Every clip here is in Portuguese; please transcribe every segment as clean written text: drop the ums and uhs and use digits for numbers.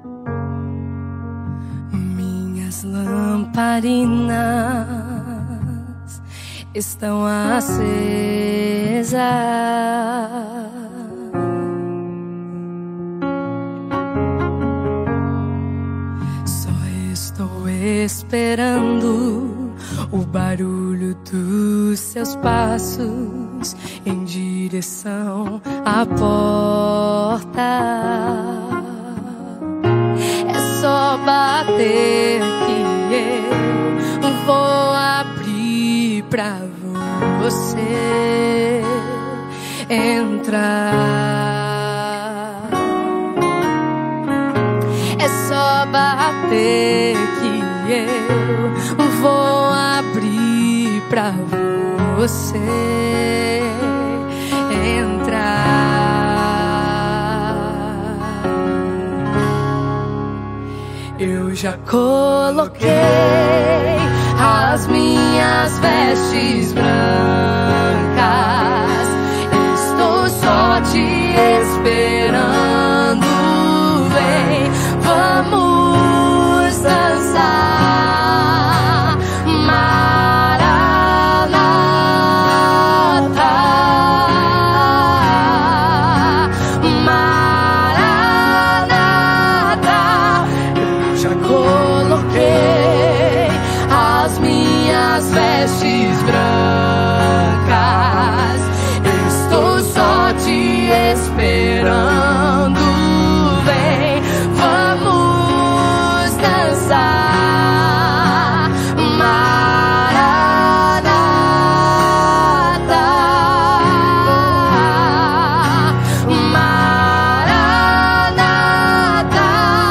Minhas lamparinas estão acesas. Só estou esperando o barulho dos seus passos em direção à porta. É só bater que eu vou abrir pra você entrar. É só bater que eu vou abrir pra você entrar. Eu já coloquei as minhas vestes brancas. Estou só te esperando. Vem, vamos dançar. Maranata, Maranata. Eu já coloquei as minhas vestes brancas. Estou só te esperando. Vem, vamos dançar. Maranata, Maranata.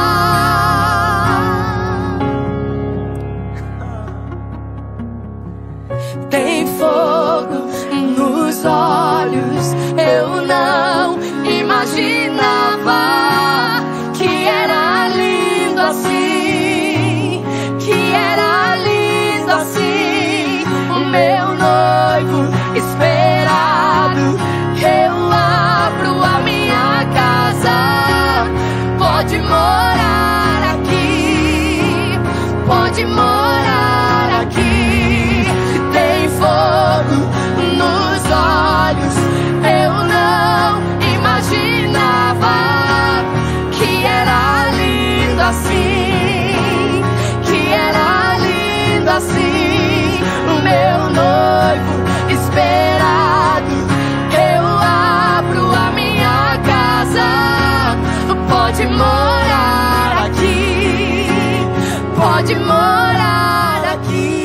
Tem fogo nos olhos. Eu não imaginava que era lindo assim, que era lindo assim. O meu noivo esperado. Eu abro a minha casa. Pode morar aqui, pode morar aqui. Tem fogo nos olhos. Eu não imaginava que era lindo assim, que era lindo assim. O meu noivo esperado. Eu abro a minha casa. Pode morar aqui, pode morar aqui.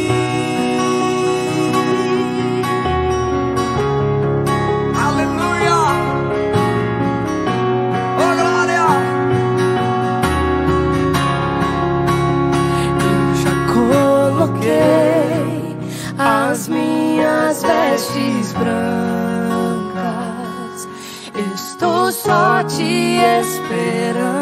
As minhas vestes brancas. Estou só te esperando.